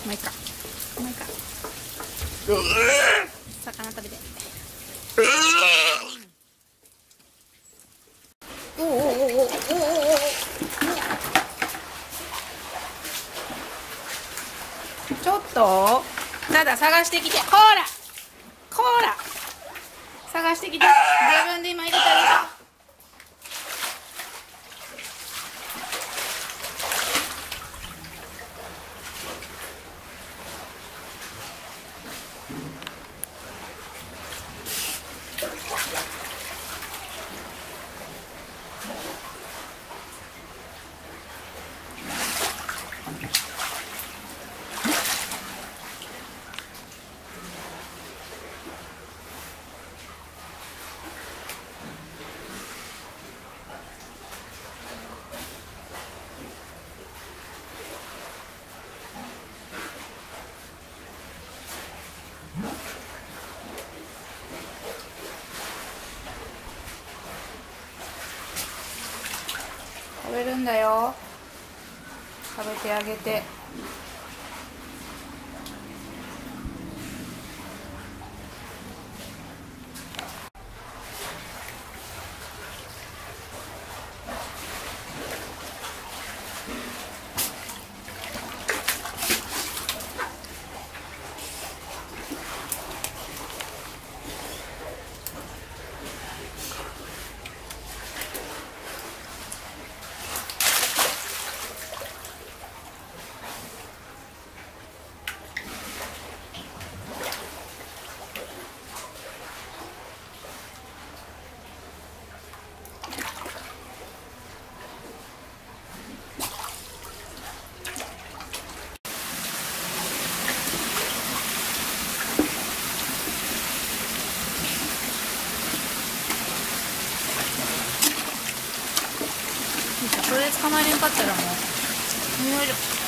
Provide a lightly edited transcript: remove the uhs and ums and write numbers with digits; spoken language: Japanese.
ういいかもういいか。魚食べて。おおおおおおおお。ちょっとただ探してきて。こらこら探してきて。自分で今入れてあげた。食べるんだよ。食べてあげて。それで捕まえれんかったらもうよいしょ。